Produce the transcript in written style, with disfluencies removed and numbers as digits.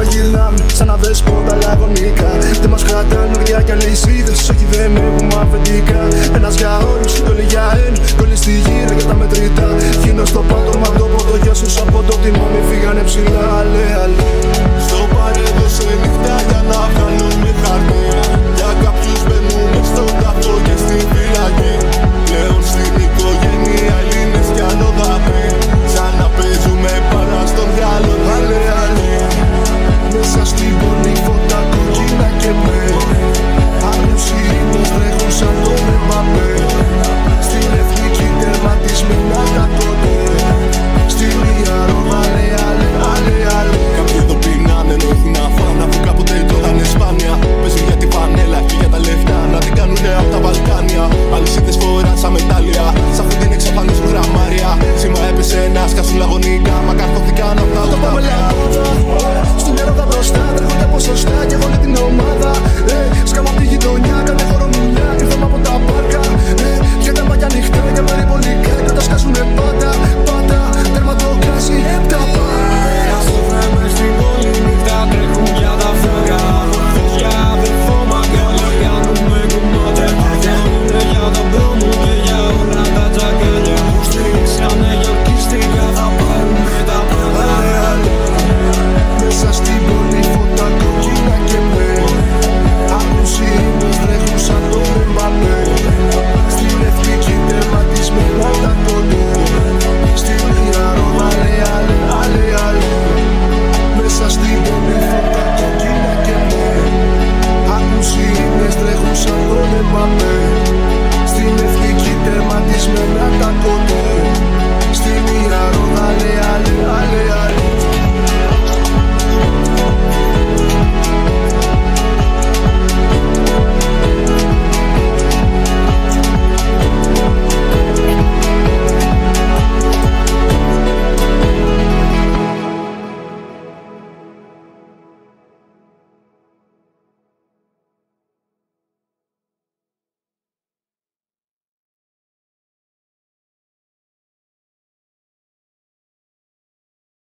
γυρνάμε σαν να δεσπότα λαγωνικά. Δεν μας κρατάνε ωριά κι αλυσίδες, όχι δεν έχουμε αφεντικά. Ένας για όλους και όλοι για ένα, κι όλοι στη γύρα για τα μετρητά. Γίνω στο πάτωμα το ποτό για σου από το τιμόνι φύγανε ψηλά. Αλέ, αλέ.